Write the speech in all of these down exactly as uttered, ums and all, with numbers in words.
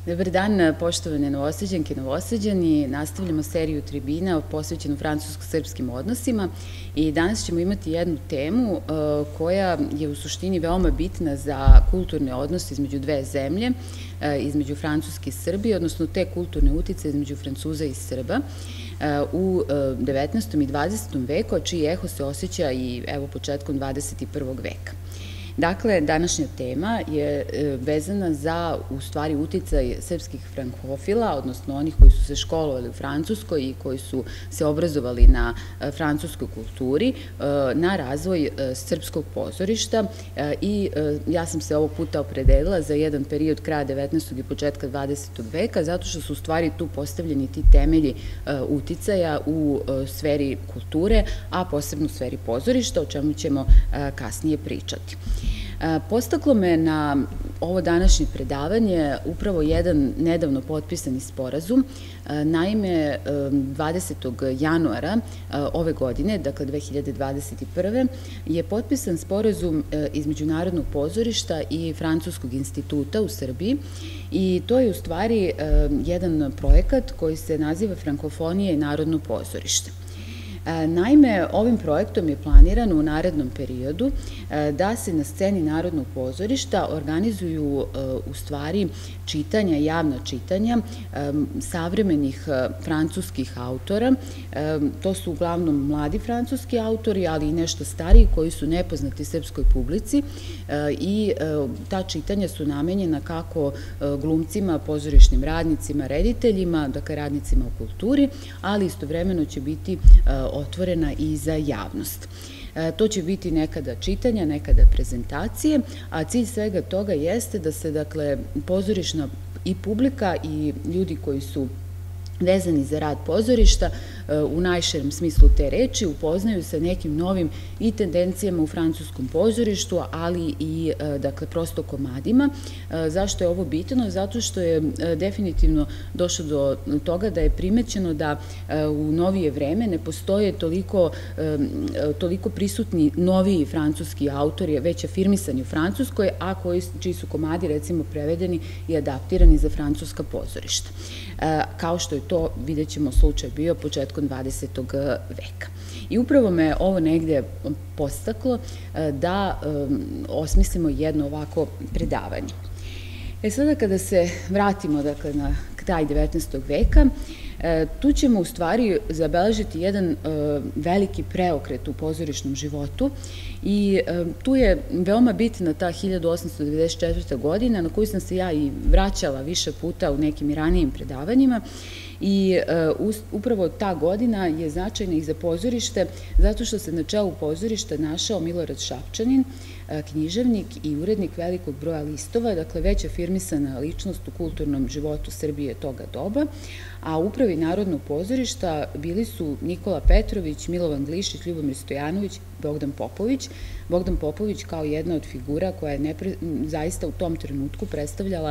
Dobar dan, poštovane Novosađanke i Novosađani. Nastavljamo seriju tribina posvećenu francusko-srpskim odnosima i danas ćemo imati jednu temu koja je u suštini veoma bitna za kulturne odnose između dve zemlje, između Francuske i Srbije, odnosno te kulturne utice između Francuza i Srba u devetnaestom i dvadesetom veku, a čiji eho se osjeća i evo početkom dvadeset prvog veka. Dakle, današnja tema je vezana za, u stvari, uticaj srpskih frankofila, odnosno onih koji su se školovali u Francuskoj i koji su se obrazovali na francuskoj kulturi, na razvoj srpskog pozorišta i ja sam se ovog puta opredelila za jedan period kraja devetnaestog i početka dvadesetog veka, zato što su u stvari tu postavljeni ti temelji uticaja u sferi kulture, a posebno u sferi pozorišta, o čemu ćemo kasnije pričati. Postaklo me na ovo današnje predavanje upravo jedan nedavno potpisani sporazum. Naime, dvadesetog januara ove godine, dakle dve hiljade dvadeset prve. je potpisan sporazum između Narodnog pozorišta i Francuskog instituta u Srbiji i to je u stvari jedan projekat koji se naziva Frankofonija i Narodno pozorište. Naime, ovim projektom je planirano u narednom periodu da se na sceni Narodnog pozorišta organizuju u stvari čitanja, javna čitanja savremenih francuskih autora. To su uglavnom mladi francuski autori, ali i nešto stariji koji su nepoznati srpskoj publici i ta čitanja su namenjena kako glumcima, pozorišnim radnicima, rediteljima, dakle radnicima u kulturi, ali istovremeno će biti otvorena i za javnost. To će biti nekada čitanja, nekada prezentacije, a cilj svega toga jeste da se, dakle, pozorišna i publika i ljudi koji su vezani za rad pozorišta u najširem smislu te reči upoznaju sa nekim novim i tendencijama u francuskom pozorištu, ali i, dakle, prosto komadima. Zašto je ovo bitno? Zato što je definitivno došlo do toga da je primećeno da u novije vreme ne postoje toliko, toliko prisutni noviji francuski autori, već afirmisani u Francuskoj, a koji, čiji su komadi, recimo, prevedeni i adaptirani za francuska pozorišta. Kao što je to, vidjet ćemo, slučaj bio početkom dvadesetog veka. I upravo me ovo negde podstaklo da osmislimo jedno ovako predavanje. E sada kada se vratimo, dakle, na kraj devetnaestog veka, tu ćemo u stvari zabeležiti jedan veliki preokret u pozorišnom životu i tu je veoma bitna ta hiljadu osamsto devedeset četvrta. godina na koju sam se ja i vraćala više puta u nekim ranijim predavanjima i upravo ta godina je značajna i za pozorište zato što se na čelu pozorišta našao Milorad Šapčanin, književnik i urednik velikog broja listova, dakle već afirmisana ličnost u kulturnom životu Srbije toga doba, a u upravi Narodnog pozorišta bili su Nikola Petrović, Milovan Glišić, Ljubomir Stojanović, Bogdan Popović. Bogdan Popović kao jedna od figura koja je zaista u tom trenutku predstavljala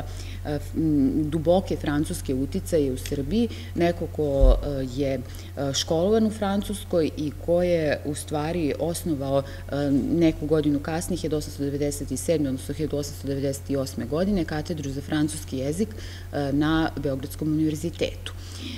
duboke francuske uticaje u Srbiji, neko ko je školovan u Francuskoj i ko je u stvari osnovao neku godinu kasnije, hiljadu osamsto devedeset sedme. odnosno hiljadu osamsto devedeset osme. godine, katedru za francuski jezik na Beogradskom univerzitetu.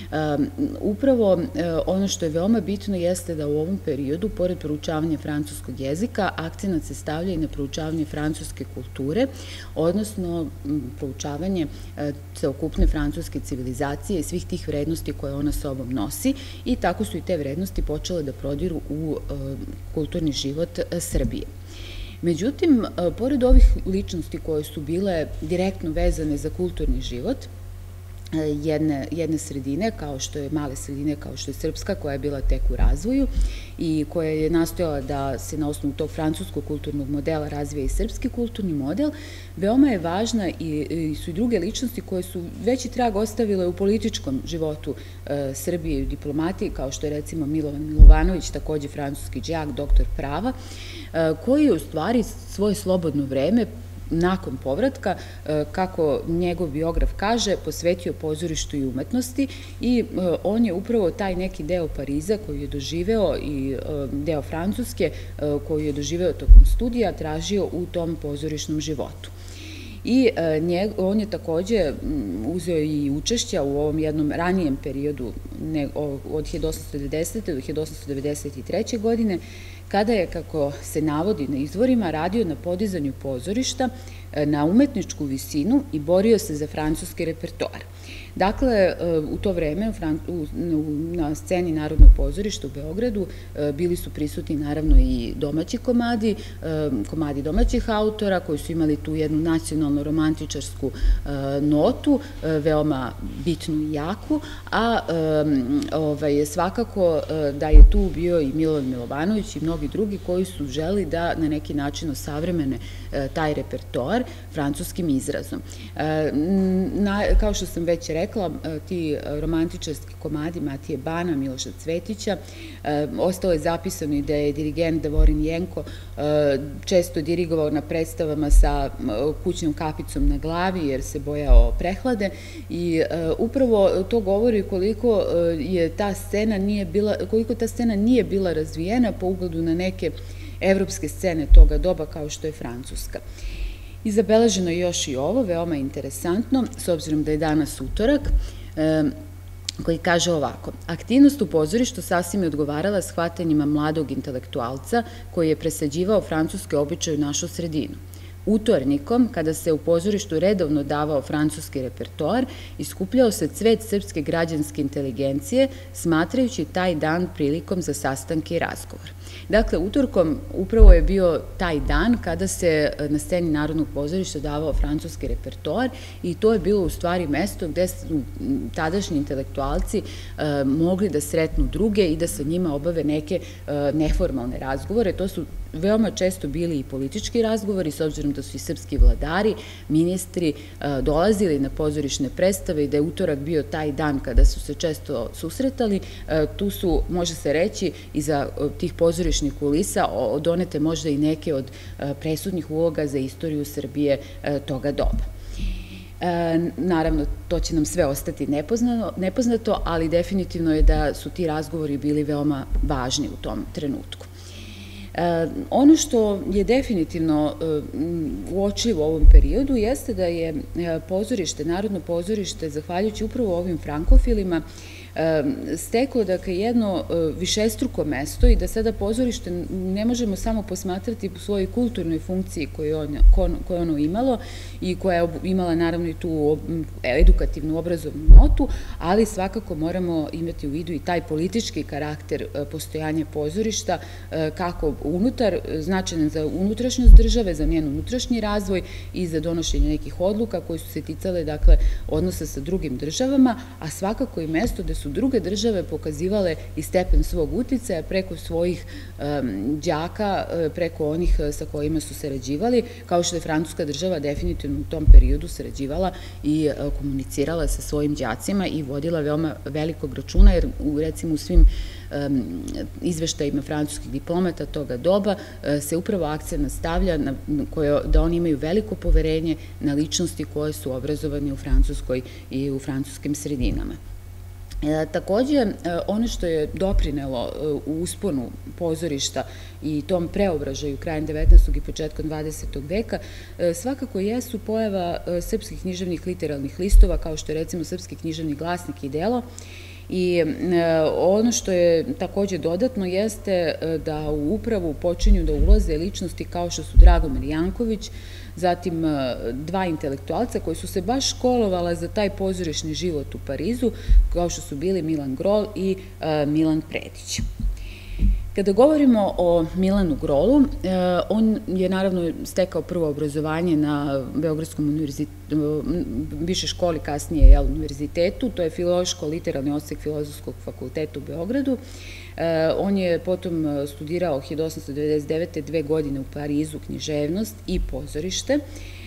Upravo ono što je veoma bitno jeste da u ovom periodu, pored proučavanja francuskog jezika, akcenat se stavlja i na proučavanje francuske kulture, odnosno proučavanje celokupne francuske civilizacije i svih tih vrednosti koje ona sobom nosi i tako su i te vrednosti počele da prodiru u kulturni život Srbije. Međutim, pored ovih ličnosti koje su bile direktno vezane za kulturni život, Jedne, jedne sredine, kao što je male sredine, kao što je srpska, koja je bila tek u razvoju i koja je nastojala da se na osnovu tog francuskog kulturnog modela razvija i srpski kulturni model, veoma je važna i su i druge ličnosti koje su veći trag ostavile u političkom životu Srbije i u diplomatiji, kao što je recimo Milovan Milovanović, takođe francuski đak, doktor prava, koji je u stvari svoje slobodno vreme nakon povratka, kako njegov biograf kaže, posvetio pozorištu i umetnosti i on je upravo taj neki deo Pariza koji je doživeo i deo Francuske koji je doživeo tokom studija tražio u tom pozorišnom životu. i on je takođe uzeo i učešća u ovom jednom ranijem periodu od hiljadu osamsto devedesete. do hiljadu osamsto devedeset treće. godine, kada je, kako se navodi na izvorima, radio na podizanju pozorišta na umetničku visinu i borio se za francuski repertoar. Dakle, u to vreme na sceni Narodnog pozorišta u Beogradu bili su prisutni naravno i domaći komadi, komadi domaćih autora koji su imali tu jednu nacionalno-romantičarsku notu, veoma bitnu i jaku, a svakako da je tu bio i Milovan Milovanović i mnogi drugi koji su želi da na neki način osavremene taj repertoar francuskim izrazom. Kao što sam već rekla, ti romantičarski komadi Matije Bana, Miloša Cvetića, ostalo je zapisano i da je dirigent Davorin Jenko često dirigovao na predstavama sa kućnom kapicom na glavi jer se bojao prehlade i upravo to govori koliko je ta scena nije bila, koliko ta scena nije bila razvijena po ugledu na neke evropske scene toga doba kao što je Francuska. I zabeleženo je još i ovo, veoma interesantno, s obzirom da je danas utorak, koji kaže ovako: aktivnost u pozorištu sasvim je odgovarala shvatanjima mladog intelektualca koji je presađivao francuske običaje u našu sredinu. Utornikom, kada se u pozorištu redovno davao francuski repertoar, iskupljao se cvet srpske građanske inteligencije, smatrajući taj dan prilikom za sastanke i razgovor. Dakle, utorkom upravo je bio taj dan kada se na sceni Narodnog pozorišta davao francuski repertoar i to je bilo u stvari mesto gde su tadašnji intelektualci mogli da sretnu druge i da sa njima obave neke neformalne razgovore. To su veoma često bili i politički razgovori, s obzirom da su i srpski vladari, ministri dolazili na pozorišne predstave i da je utorak bio taj dan kada su se često susretali. Tu su, može se reći, iza tih pozorišnih kulisa donete možda i neke od presudnih uloga za istoriju Srbije toga doba. Naravno, to će nam sve ostati nepoznato, ali definitivno je da su ti razgovori bili veoma važni u tom trenutku. Ono što je definitivno uočljivo u ovom periodu jeste da je pozorište, Narodno pozorište, zahvaljujući upravo ovim frankofilima, steklo dakle jedno višestruko mesto i da sada pozorište ne možemo samo posmatrati u svojoj kulturnoj funkciji koju je ono imalo i koja je imala naravno i tu edukativnu obrazovnu notu, ali svakako moramo imati u vidu i taj politički karakter postojanja pozorišta kako unutar, značajan za unutrašnjost države, za njen unutrašnji razvoj i za donošenje nekih odluka koje su se ticale dakle odnosa sa drugim državama, a svakako i mesto gde su druge države pokazivale i stepen svog uticaja preko svojih đaka, preko onih sa kojima su sarađivali, kao što je Francuska država definitivno u tom periodu sarađivala i komunicirala sa svojim đacima i vodila veoma velikog računa, jer recimo u svim izveštajima francuskih diplomata toga doba se upravo akcent stavlja da oni imaju veliko poverenje na ličnosti koje su obrazovane u Francuskoj i u francuskim sredinama. Takođe, ono što je doprinelo u usponu pozorišta i tom preobražaju krajem devetnaestog i početkom dvadesetog veka svakako jesu pojava srpskih književnih literalnih listova, kao što je recimo Srpski književni glasnik i delo. I ono što je takođe dodatno jeste da u upravu počinju da ulaze ličnosti kao što su Dragomir Janković, zatim dva intelektualca koji su se baš školovala za taj pozorišni život u Parizu, kao što su bili Milan Grol i Milan Predić. Kada govorimo o Milanu Grolu, on je naravno stekao prvo obrazovanje na Beogradskom univerzitetu, više školi, kasnije univerzitetu, to je filološko-literalni odsek Filozofskog fakulteta u Beogradu. On je potom studirao hiljadu osamsto devedeset devete. dve godine u Parizu književnost i pozorište.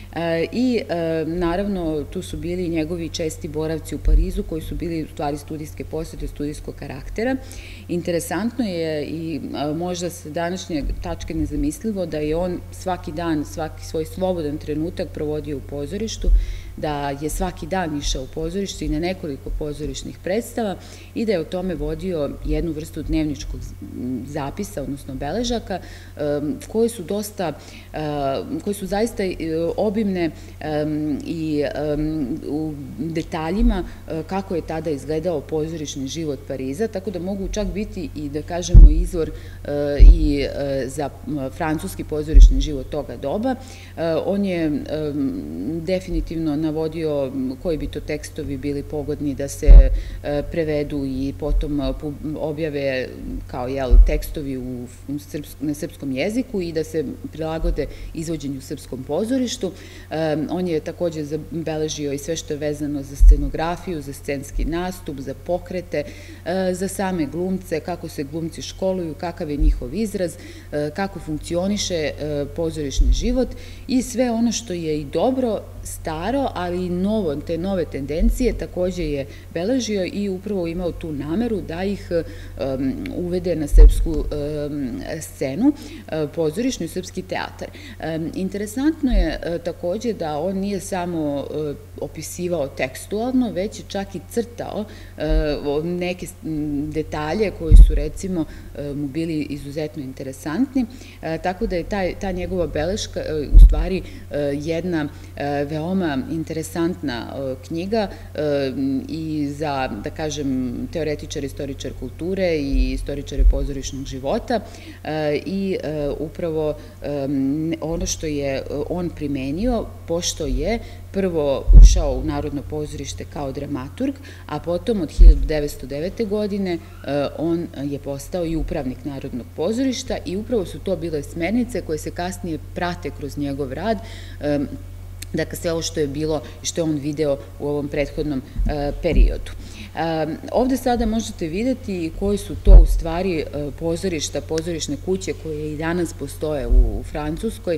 I naravno tu su bili njegovi česti boravci u Parizu koji su bili u stvari studijske posete, studijskog karaktera. Interesantno je i možda sa današnje tačke nezamislivo da je on svaki dan, svaki svoj slobodan trenutak provodio u pozorištu, da je svaki dan išao u pozorište i na nekoliko pozorišnih predstava i da je o tome vodio jednu vrstu dnevničkog zapisa, odnosno beležaka, koje su dosta, koje su zaista obimne i u detaljima kako je tada izgledao pozorišni život Pariza, tako da mogu čak biti i da kažemo izvor i za francuski pozorišni život toga doba. On je definitivno navodio koji bi to tekstovi bili pogodni da se prevedu i potom objave kao tekstovi na srpskom jeziku i da se prilagode izvođenju u srpskom pozorištu. On je takođe zabeležio i sve što je vezano za scenografiju, za scenski nastup, za pokrete, za same glumce, kako se glumci školuju, kakav je njihov izraz, kako funkcioniše pozorišni život i sve ono što je i dobro, staro, ali i novo, te nove tendencije takođe je beležio i upravo imao tu nameru da ih uvede na srpsku scenu, pozorišnu i srpski teatar. Interesantno je takođe da on nije samo opisivao tekstualno, već je čak i crtao neke detalje koji su recimo mu bili izuzetno interesantni, tako da je ta njegova beleška u stvari jedna veoma interesantna knjiga i za, da kažem, teoretičar, istoričar kulture i istoričare pozorišnog života i upravo ono što je on primenio, pošto je prvo ušao u Narodno pozorište kao dramaturg, a potom od hiljadu devetsto devete. godine on je postao i upravnik Narodnog pozorišta i upravo su to bile smernice koje se kasnije prate kroz njegov rad, dakle sve ovo što je bilo i što je on video u ovom prethodnom periodu. Ovde sada možete videti koji su to u stvari pozorišta, pozorišne kuće koje i danas postoje u Francuskoj,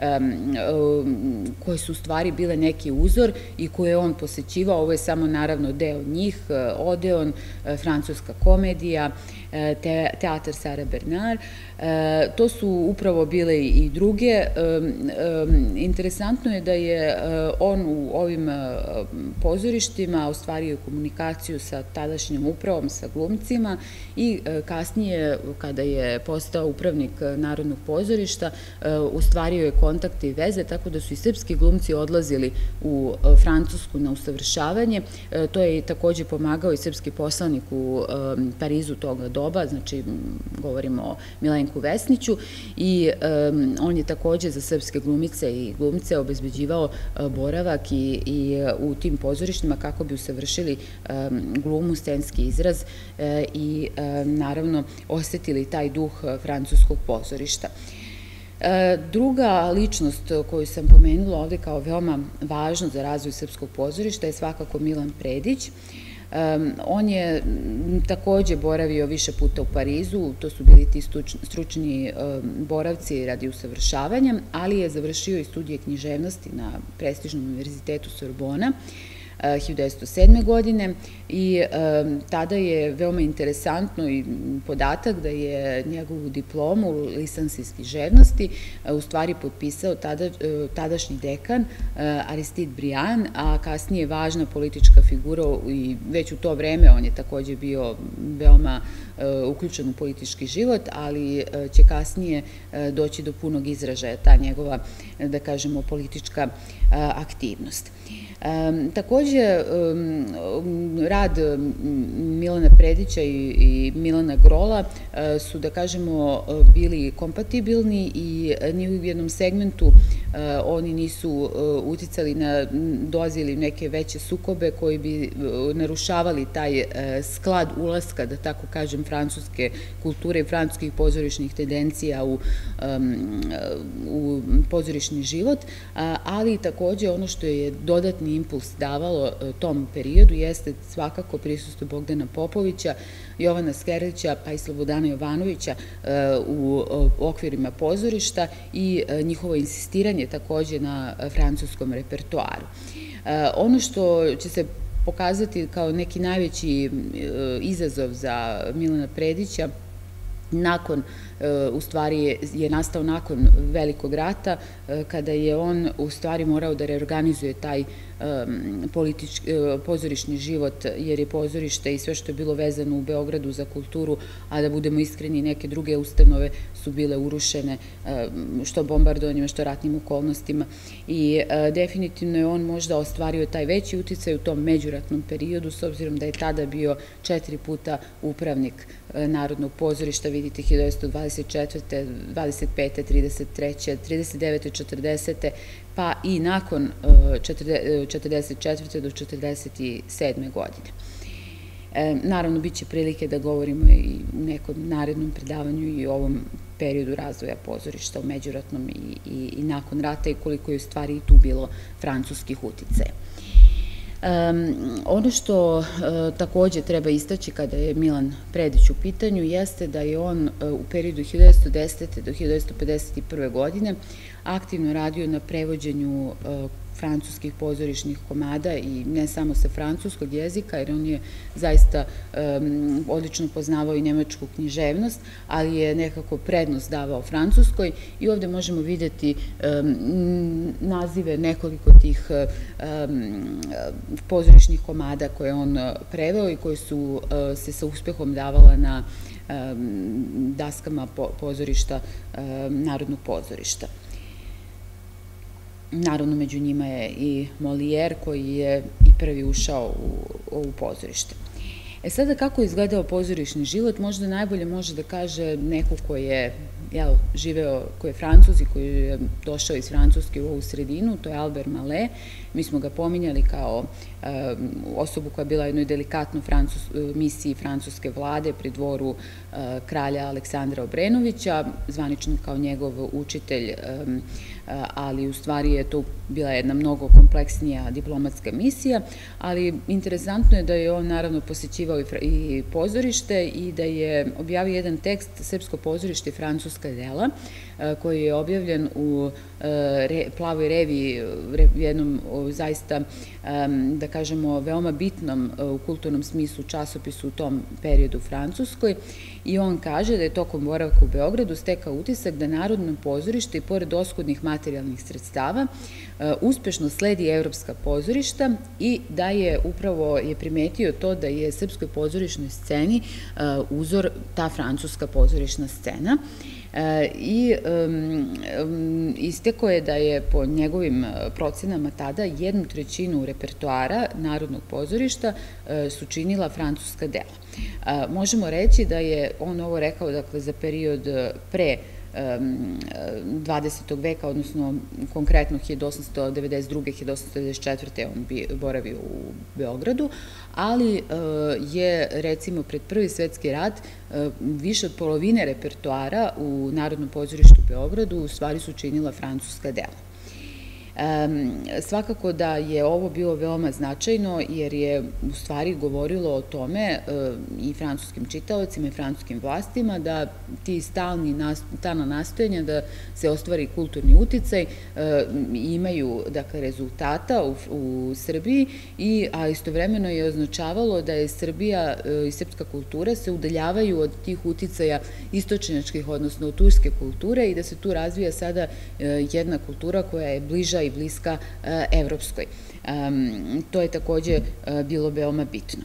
koje su u stvari bile neki uzor i koje je on posećivao. Ovo je samo naravno deo njih, Odeon, Francuska komedija, Teatar Sara Bernard. To su upravo bile i druge. Interesantno je da je on u ovim pozorištima ostvario komunikaciju sa tadašnjom upravom, sa glumcima i kasnije, kada je postao upravnik Narodnog pozorišta, ostvario je kontakte i veze, tako da su i srpski glumci odlazili u Francusku na usavršavanje. To je takođe pomagao i srpski poslanik u Parizu toga doba, znači govorimo o Milenku Vesniću, i on je takođe za srpske glumice i glumce obezbeđivao boravak i u tim pozorištima kako bi usavršili glumu, scenski izraz i naravno osetili taj duh francuskog pozorišta. Druga ličnost koju sam pomenula ovde kao veoma važna za razvoj srpskog pozorišta je svakako Milan Predić. On je takođe boravio više puta u Parizu, to su bili ti stručni boravci radi usavršavanja, ali je završio i studije književnosti na prestižnom univerzitetu Sorbona hiljadu devetsto sedme. godine i tada je veoma interesantno i podatak da je njegovu diplomu lisans iz književnosti u stvari potpisao tadašnji dekan Aristide Briand, a kasnije važna politička figura i već u to vreme on je takođe bio veoma uključen u politički život, ali će kasnije doći do punog izražaja ta njegova, da kažemo, politička aktivnost. Takođe, rad Milana Predića i Milana Grola su, da kažemo, bili kompatibilni i ni u jednom segmentu oni nisu uticali na dolazili neke veće sukobe koji bi narušavali taj sklad ulaska, da tako kažem, francuske kulture i francuskih pozorišnih tendencija u pozorišni život, ali takođe ono što je dodatni impuls davalo tom periodu jeste svakako prisustvo Bogdana Popovića, Jovana Skerlića pa i Slobodana Jovanovića u okvirima pozorišta i njihovo insistiranje takođe na francuskom repertoaru. Ono što će se pokazati kao neki najveći izazov za Milana Predića nakon, u stvari je nastao nakon Velikog rata, kada je on u stvari morao da reorganizuje taj pozorišni život, jer je pozorište i sve što je bilo vezano u Beogradu za kulturu, a da budemo iskreni, neke druge ustanove su bile urušene, što bombardovanjima, što ratnim okolnostima, i definitivno je on možda ostvario taj veći uticaj u tom međuratnom periodu, s obzirom da je tada bio četiri puta upravnik Narodnog pozorišta, vidite, hiljadu devetsto dvadeset četvrte, dvadeset pete, trideset treće, trideset devete, četrdesete, pa i nakon četrdeset četvrte do četrdeset sedme godine. Naravno, bit će prilike da govorimo i u nekom narednom predavanju i o ovom periodu razvoja pozorišta u međuratnom i nakon rata i koliko je u stvari i tu bilo francuskih uticaja. Ono što takođe treba istaći kada je Milan Predić u pitanju jeste da je on u periodu hiljadu devetsto desete do hiljadu devetsto pedeset prve godine aktivno radio na prevođenju francuskih pozorišnih komada i ne samo sa francuskog jezika, jer on je zaista odlično poznavao i nemačku književnost, ali je nekako prednost davao francuskoj i ovde možemo videti nazive nekoliko tih pozorišnih komada koje on preveo i koje su se sa uspehom davala na daskama pozorišta, Narodnog pozorišta. Naravno, među njima je i Molière, koji je i prvi ušao u ovo pozorište. E sada, kako je izgledao pozorišni život, možda najbolje može da kaže neko ko je živeo, ko je Francuz i koji je došao iz Francuske u ovu sredinu, to je Albert Mallet. Mi smo ga pominjali kao osobu koja je bila u jednoj delikatnoj misiji francuske vlade pri dvoru kralja Aleksandra Obrenovića, zvanično kao njegov učitelj, ali u stvari je to bila jedna mnogo kompleksnija diplomatska misija, ali interesantno je da je on naravno posećivao i pozorište i da je objavio jedan tekst Srpsko pozorište i francuska dela, koji je objavljen u Plavoj reviji, jednom zaista, da kažemo, veoma bitnom u kulturnom smislu časopisu u tom periodu u Francuskoj, i on kaže da je tokom boravka u Beogradu stekao utisak da Narodno pozorište i pored oskudnih materijalnih sredstava uspešno sledi evropska pozorišta i da je upravo je primetio to da je srpskoj pozorišnoj sceni uzor ta francuska pozorišna scena. I istekao je da je po njegovim procenama tada jednu trećinu repertoara Narodnog pozorišta su činila francuska dela. Možemo reći da je on ovo rekao, dakle, za period pre dvadesetog veka, odnosno konkretno hiljadu osamsto devedeset druge. do hiljadu osamsto devedeset četvrte. on bi boravio u Beogradu, ali je, recimo, pred Prvi svetski rat više od polovine repertoara u Narodnom pozorištu u Beogradu u stvari su činila francuska dela. Svakako da je ovo bilo veoma značajno, jer je u stvari govorilo o tome i francuskim čitaocima i francuskim vlastima da ti stalna nastojanja da se ostvari kulturni uticaj imaju, dakle, rezultata u Srbiji, a istovremeno je označavalo da je Srbija i srpska kultura se udaljavaju od tih uticaja istočnjačkih, odnosno od turske kulture, i da se tu razvija sada jedna kultura koja je bliža i bliska evropskoj. To je takođe bilo veoma bitno.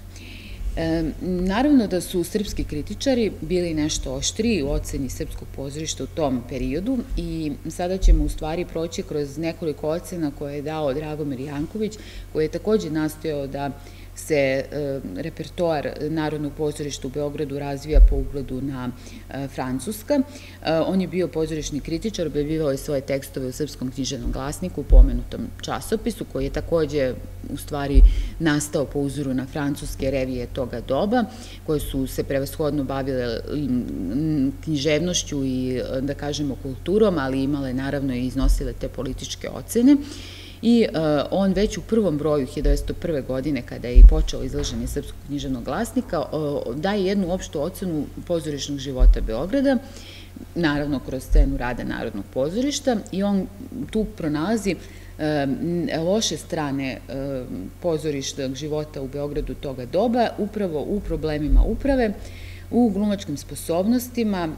Naravno da su srpski kritičari bili nešto oštriji u oceni srpskog pozorišta u tom periodu i sada ćemo u stvari proći kroz nekoliko ocena koje je dao Dragomir Janković, koji je takođe nastojao da se repertoar Narodnog pozorišta u Beogradu razvija po ugledu na Francuska. On je bio pozorišni kritičar, objavljivao je svoje tekstove u Srpskom književnom glasniku, pomenutom časopisu, koji je takođe u stvari nastao po uzoru na francuske revije toga doba, koje su se prevashodno bavile književnošću i, da kažemo, kulturom, ali imale naravno i iznosile te političke ocene. I on već u prvom broju hiljadu devetsto prve. godine, kada je i počeo izlaženje Srpskog književnog glasnika, daje jednu opštu ocenu pozorišnog života Beograda, naravno kroz scenu rada Narodnog pozorišta, i on tu pronalazi loše strane pozorišnog života u Beogradu toga doba, upravo u problemima uprave, u glumačkim sposobnostima,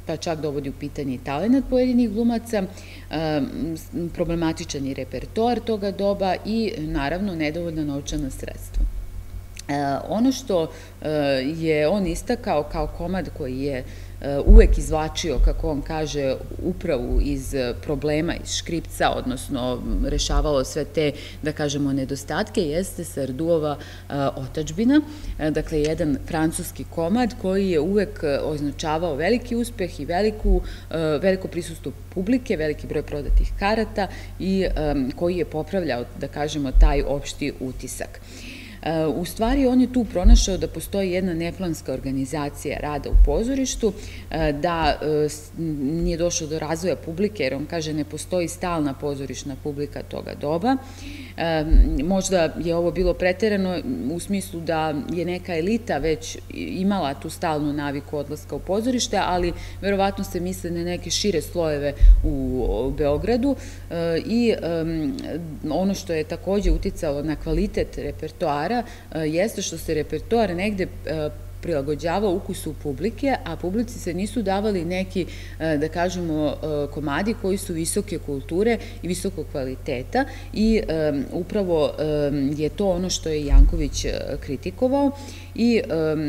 pa čak dovodi u pitanje i talenat pojedinih glumaca, problematičan je repertoar toga doba i naravno nedovoljna novčana sredstva. Ono što je on istakao kao komad koji je uvek izvlačio, kako on kaže, upravu iz problema, iz škripca, odnosno rešavalo sve te, da kažemo, nedostatke, jeste Sarduova Otadžbina, dakle jedan francuski komad koji je uvek označavao veliki uspeh i veliko prisustvo publike, veliki broj prodatih karata i koji je popravljao, da kažemo, taj opšti utisak. U stvari, on je tu pronašao da postoji jedna neplanska organizacija rada u pozorištu, da nije došlo do razvoja publike, jer on kaže ne postoji stalna pozorišna publika toga doba. Možda je ovo bilo preterano u smislu da je neka elita već imala tu stalnu naviku odlaska u pozorište, ali verovatno se misle na neke šire slojeve u Beogradu i ono što je takođe uticalo na kvalitet repertoara jeste što se repertoar negde prilagođavao ukusu publike, a publici se nisu davali neki, da kažemo, komadi koji su visoke kulture i visokog kvaliteta i upravo je to ono što je Janković kritikovao i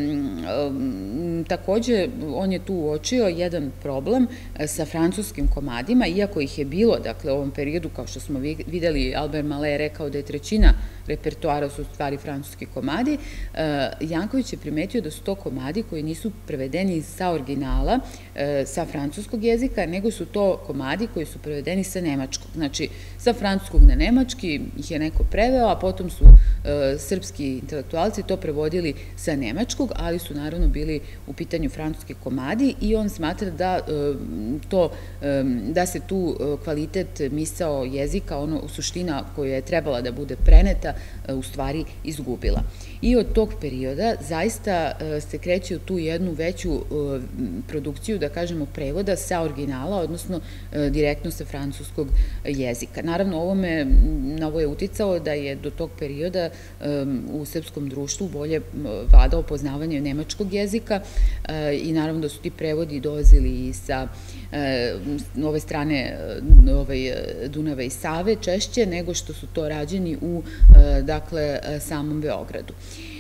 takođe on je tu uočio jedan problem sa francuskim komadima, iako ih je bilo, dakle, u ovom periodu, kao što smo videli, Albert Mallet je rekao da je trećina repertoara su u stvari francuski komadi, Janković je primetio da su to komadi koji nisu prevedeni sa originala, sa francuskog jezika, nego su to komadi koji su prevedeni sa nemačkog. Znači, sa francuskog na nemački ih je neko preveo, a potom su srpski intelektualci to prevodili sa nemačkog, ali su naravno bili u pitanju francuski komadi i on smatra da to, da se tu kvalitet misao jezika, ono suština koja je trebala da bude preneta, u stvari izgubila. I od tog perioda zaista se kreće u tu jednu veću produkciju, da kažemo, prevoda sa originala, odnosno direktno sa francuskog jezika. Naravno, ovome, na ovo je uticalo da je do tog perioda u srpskom društvu bolje vladao poznavanje nemačkog jezika i naravno da su ti prevodi dolazili i sa ove strane Dunava i Save češće nego što su to rađeni u, dakle, samom Beogradu.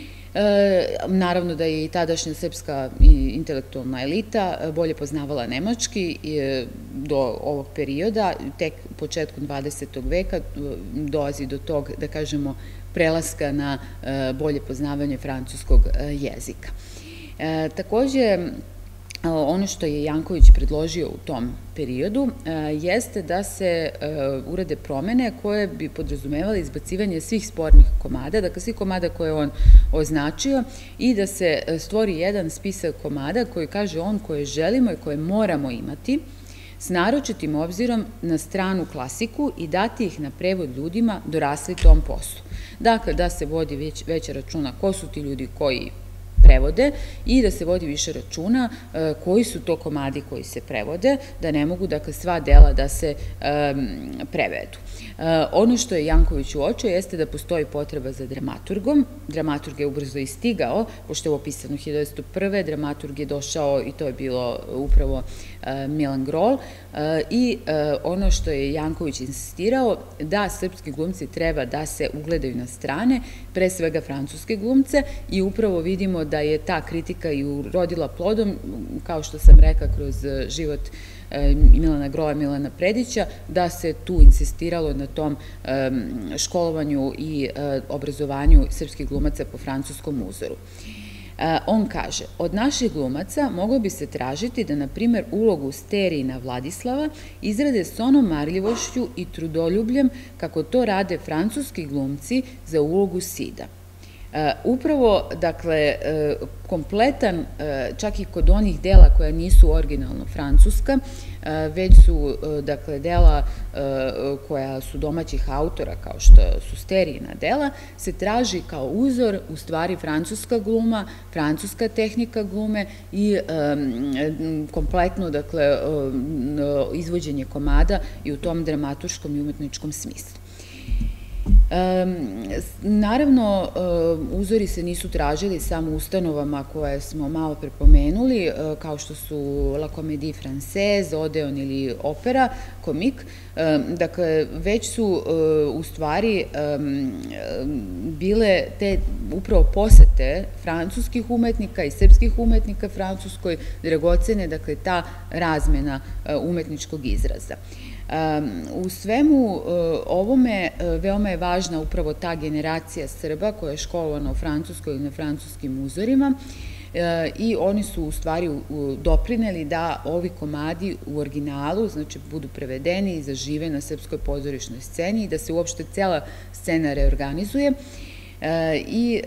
Naravno da je i tadašnja srpska intelektualna elita bolje poznavala nemački do ovog perioda, tek početkom dvadesetog veka dolazi do tog, da kažemo, prelaska na bolje poznavanje francuskog jezika. Takođe, ono što je Janković predložio u tom periodu jeste da se urade promene koje bi podrazumevale izbacivanje svih spornih komada, dakle svih komada koje on označio i da se stvori jedan spisak komada koji kaže on koje želimo i koje moramo imati s naročitim obzirom na stranu klasiku i dati ih na prevod ljudima dorasli tom poslu. Dakle, da se vodi veća računa ko su ti ljudi koji prevode i da se vodi više računa koji su to komadi koji se prevode, da ne mogu, dakle, sva dela da se prevedu. Ono što je Janković uočio jeste da postoji potreba za dramaturgom. Dramaturg je ubrzo i stigao, pošto je ovo pisano hiljadu devetsto prve. Dramaturg je došao i to je bilo upravo Milan Grol i ono što je Janković insistirao da srpski glumci treba da se ugledaju na strane, pre svega francuske glumce i upravo vidimo da je ta kritika i urodila plodom, kao što sam rekla, kroz život Milana Grola, Milana Predića, da se tu insistiralo na tom školovanju i obrazovanju srpskih glumaca po francuskom uzoru. On kaže, od naših glumaca moglo bi se tražiti da, na primer, ulogu Sterijina Vladislava izrade s onom marljivošću i trudoljubljem kako to rade francuski glumci za ulogu Sida. Upravo, dakle, kompletan, čak i kod onih dela koja nisu originalno francuska, već su, dakle, dela koja su domaćih autora, kao što su Sterijina dela, se traži kao uzor, u stvari, francuska gluma, francuska tehnika glume i kompletno, dakle, izvođenje komada i u tom dramaturškom i umetničkom smislu. Naravno, uzori se nisu tražili samo u ustanovama koje smo malo prepomenuli, kao što su La Comédie Française, Odeon ili Opera, Komik. Dakle, već su u stvari bile te upravo posete francuskih umetnika i srpskih umetnika Francuskoj dragocene, dakle, ta razmena umetničkog izraza. U svemu ovome veoma je važna upravo ta generacija Srba koja je školovana u Francuskoj ili na francuskim uzorima i oni su u stvari doprineli da ovi komadi u originalu, znači, budu prevedeni i zažive na srpskoj pozorišnoj sceni i da se uopšte cela scena reorganizuje. I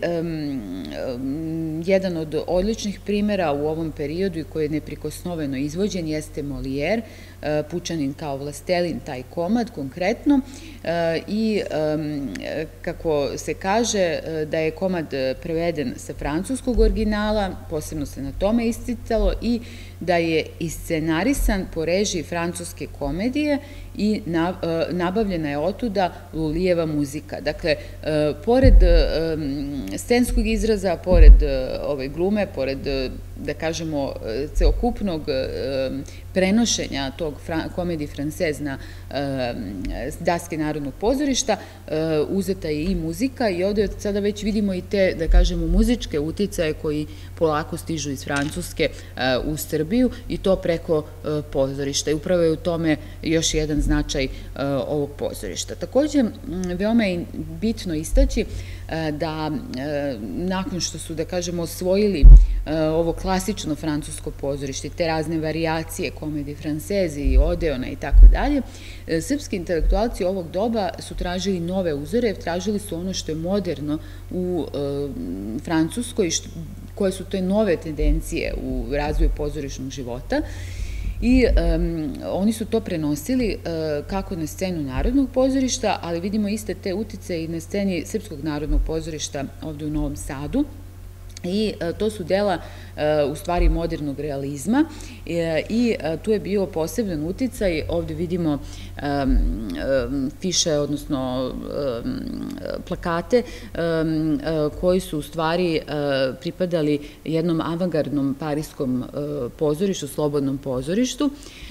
jedan od odličnih primera u ovom periodu i koji je neprikosnoveno izvođen jeste Molière, Pučanin kao vlastelin, taj komad konkretno, i kako se kaže da je komad preveden sa francuskog originala, posebno se na tome isticalo, i da je iscenarisan po režiji francuske komedije i nabavljena je otuda Lulijeva muzika. Dakle, pored scenskog izraza, pored ove glume, pored, da kažemo, ceokupnog prenošenja tog Comédie Française na daske Narodnog pozorišta, uzeta je i muzika i ovde sada već vidimo i te, da kažemo, muzičke uticaje koji polako stižu iz Francuske u Srbiju i to preko pozorišta. I upravo je u tome još jedan značaj ovog pozorišta. Takođe, veoma je bitno istaći da nakon što su, da kažemo, osvojili ovo klasično francusko pozorište, te razne varijacije Comédie Française i Odeona i tako dalje, srpski intelektualci ovog doba su tražili nove uzore, tražili su ono što je moderno u Francuskoj, koje su te nove tendencije u razvoju pozorišnog života. I oni su to prenosili kako na scenu Narodnog pozorišta, ali vidimo iste te utice i na sceni Srpskog narodnog pozorišta ovde u Novom Sadu. I to su dela u stvari modernog realizma i tu je bio poseban uticaj. Ovde vidimo fiše, odnosno plakate koji su u stvari pripadali jednom avangardnom pariskom pozorištu, slobodnom pozorištu.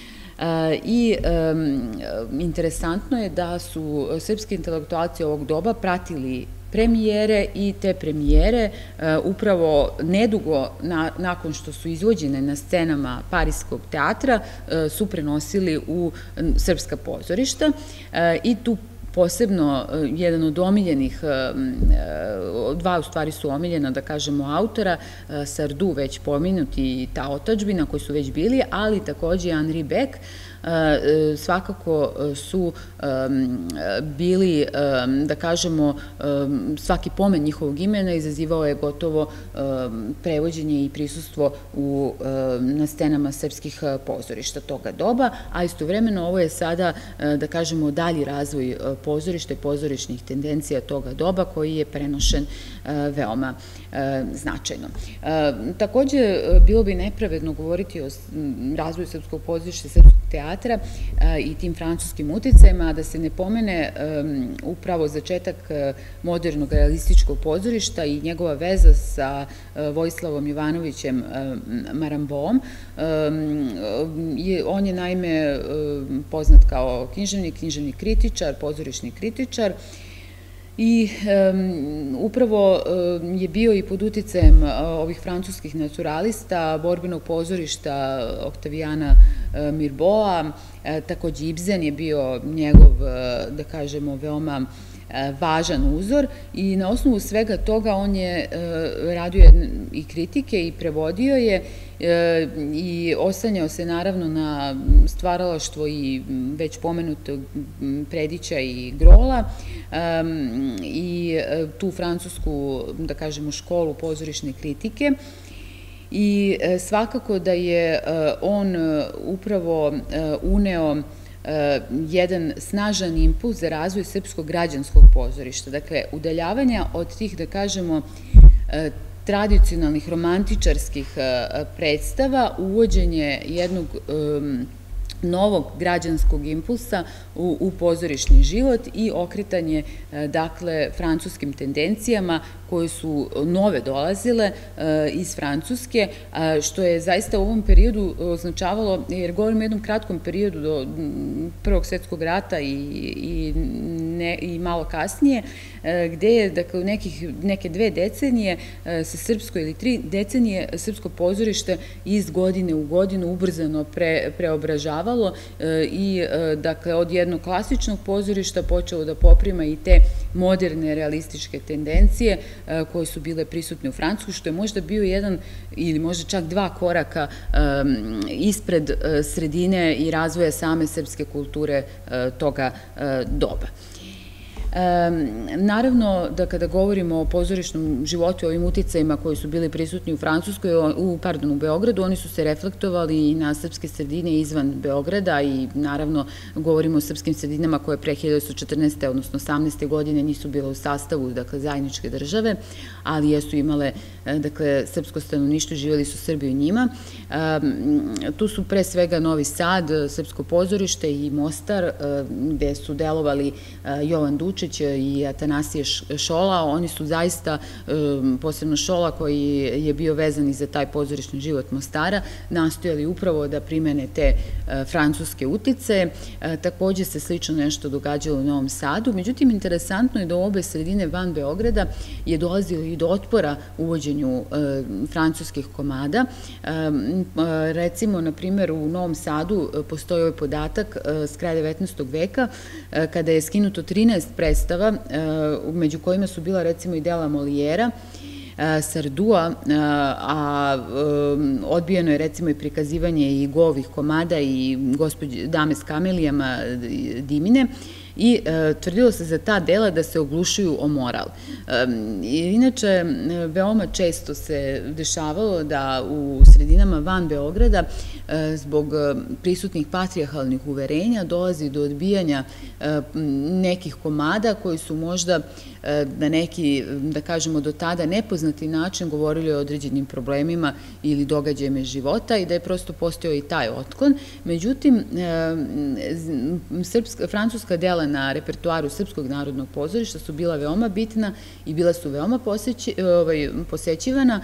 I interesantno je da su srpski intelektualci ovog doba pratili premijere i te premijere upravo nedugo nakon što su izvođene na scenama Pariskog teatra su prenosili u srpska pozorišta i tu posebno jedan od omiljenih, dva u stvari su omiljena, da kažemo, autora, Sardu, već pomenuti, i ta otadžbina koji su već bili, ali takođe Henri Beck, svakako su bili, da kažemo, svaki pomen njihovog imena izazivao je gotovo prevođenje i prisustvo na scenama srpskih pozorišta toga doba, a istovremeno ovo je sada, da kažemo, dalji razvoj pozorišta i pozorišnih tendencija toga doba koji je prenošen veoma značajno. Takođe, bilo bi nepravedno govoriti o razvoju srpskog pozorišta i srpskog teatra i tim francuskim uticajima, a da se ne pomene upravo začetak modernog realističkog pozorišta i njegova veza sa Vojislavom Jovanovićem Maramboom. On je naime poznat kao književnik, književni kritičar, pozorišni kritičar, i upravo je bio i pod uticajem ovih francuskih naturalista, borbenog pozorišta Oktavijana Mirboa, takođe Ibsen je bio njegov, da kažemo, veoma važan uzor i na osnovu svega toga on je radio i kritike i prevodio je i osanjao se naravno na stvaralaštvo i već pomenutog Predića i Grola i tu francusku, da kažemo, školu pozorišne kritike. I svakako da je on upravo uneo jedan snažan impuls za razvoj srpskog građanskog pozorišta. Dakle, udaljavanja od tih, da kažemo, tradicionalnih romantičarskih predstava, uvođenje jednog novog građanskog impulsa u, u pozorišni život i okretanje, dakle, francuskim tendencijama koje su nove dolazile iz Francuske, što je zaista u ovom periodu označavalo, jer govorimo o jednom kratkom periodu do Prvog svjetskog rata i, i, ne, i malo kasnije, gde je, dakle, u nekih, neke dve decenije se srpsko ili tri decenije srpsko pozorište iz godine u godinu ubrzano pre, preobražavalo i, dakle, od jednog klasičnog pozorišta počelo da poprima i te moderne realističke tendencije koje su bile prisutne u Francuskoj, što je možda bio jedan ili možda čak dva koraka ispred sredine i razvoja same srpske kulture toga doba. Naravno da kada govorimo o pozorišnom životu i ovim uticajima koji su bili prisutni u Francuskoj, u, pardon, u Beogradu, oni su se reflektovali i na srpske sredine izvan Beograda i naravno govorimo o srpskim sredinama koje pre hiljadu devetsto četrnaeste. odnosno osamnaeste. godine nisu bile u sastavu, dakle, zajedničke države, ali jesu imale, dakle, srpsko stanovništvo, živjeli su Srbi u njima. Tu su pre svega Novi Sad, Srpsko pozorište i Mostar, gde su delovali Jovan Dučić i Atanasije Šola. Oni su zaista, posebno Šola koji je bio vezan i za taj pozorišni život Mostara, nastojali upravo da primene te francuske utice. Takođe se slično nešto događalo u Novom Sadu. Međutim, interesantno je da u obe sredine van Beograda je dolazilo i do otpora uvođenju francuskih komada. Recimo, na primjer, u Novom Sadu postoji ovaj podatak s kraja devetnaestog veka, kada je skinuto trinaest predstava, među kojima su bila recimo i dela Molijera, Sardua, a odbijeno je recimo i prikazivanje i Govih komada i Dame s kamelijama Dimine, i tvrdilo se za ta dela da se oglušuju o moral. Inače, veoma često se dešavalo da u sredinama van Beograda zbog prisutnih patrijarhalnih uverenja dolazi do odbijanja nekih komada koji su možda na neki, da kažemo, do tada nepoznati način govorili o određenim problemima ili događajima života i da je prosto postojao i taj otklon. Međutim, francuska dela na repertoaru Srpskog narodnog pozorišta su bila veoma bitna i bila su veoma posećivana,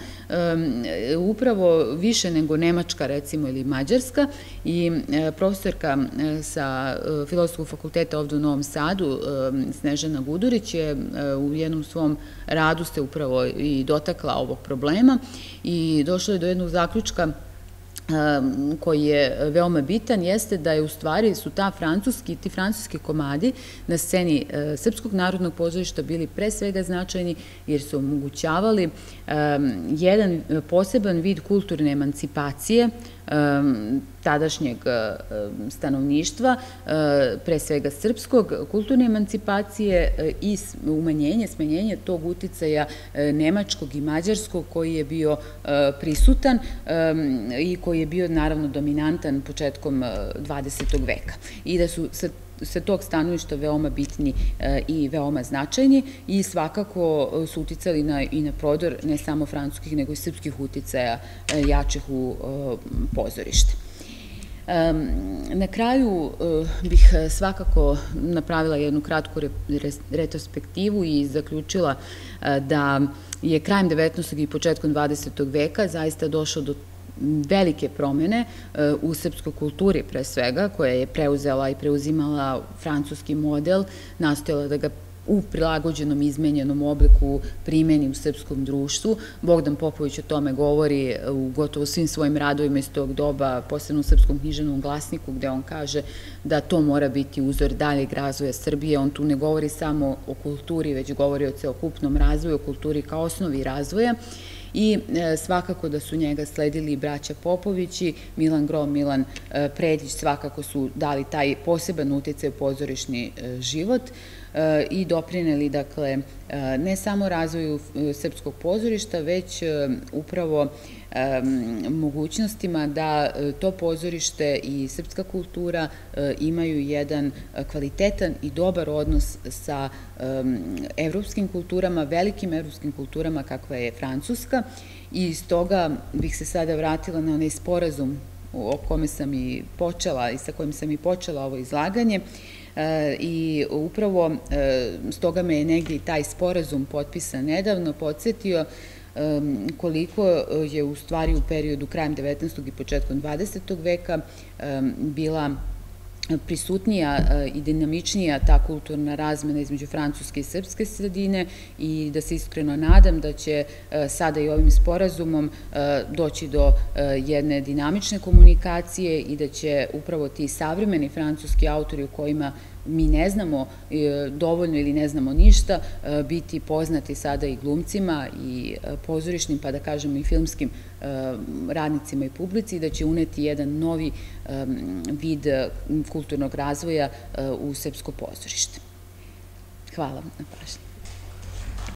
upravo više nego Nemačka, recimo, ili Mađarska, i profesorka sa Filozofskog fakulteta ovde u Novom Sadu, Snežana Gudurić, je u jednom svom radu se upravo i dotakla ovog problema i došla je do jednog zaključka koji je veoma bitan, jeste da je u stvari su ta francuski, ti francuski komadi na sceni Srpskog narodnog pozorišta bili pre svega značajni jer su omogućavali jedan poseban vid kulturne emancipacije tadašnjeg stanovništva, pre svega srpskog, kulturne emancipacije i umanjenje, smanjenje tog uticaja nemačkog i mađarskog koji je bio prisutan i koji je bio naravno dominantan početkom dvadesetog veka. I da su sa tog stanovišta veoma bitni i veoma značajni i svakako su uticali i na prodor ne samo francuskih nego i srpskih uticaja jačih u pozorište. Na kraju bih svakako napravila jednu kratku retrospektivu i zaključila da je krajem devetnaestog i početkom dvadesetog veka zaista došlo do velike promene u srpskoj kulturi pre svega, koja je preuzela i preuzimala francuski model, nastojala da ga u prilagođenom, izmenjenom obliku primeni u srpskom društvu. Bogdan Popović o tome govori u gotovo svim svojim radovima iz tog doba, posebno u Srpskom književnom glasniku, gde on kaže da to mora biti uzor daljeg razvoja Srbije. On tu ne govori samo o kulturi, već govori o celokupnom razvoju, o kulturi kao osnovi razvoja. I svakako da su njega sledili braća Popovići, Milan Grom, Milan Predić, svakako su dali taj poseban uticaj u pozorišni život i doprineli, dakle, ne samo razvoju srpskog pozorišta, već upravo mogućnostima da to pozorište i srpska kultura imaju jedan kvalitetan i dobar odnos sa evropskim kulturama, velikim evropskim kulturama kakva je Francuska, i iz toga bih se sada vratila na onaj sporazum o kome sam i počela i sa kojim sam i počela ovo izlaganje. I upravo stoga me je negdje i taj sporazum potpisan nedavno podsjetio koliko je u stvari u periodu krajem devetnaestog i početkom dvadesetog veka bila prisutnija i dinamičnija ta kulturna razmena između francuske i srpske sredine i da se iskreno nadam da će sada i ovim sporazumom doći do jedne dinamične komunikacije i da će upravo ti savremeni francuski autori u kojima mi ne znamo dovoljno ili ne znamo ništa, biti poznati sada i glumcima i pozorišnim, pa da kažemo i filmskim radnicima i publici, i da će uneti jedan novi vid kulturnog razvoja u srpsko pozorište. Hvala na pažnji.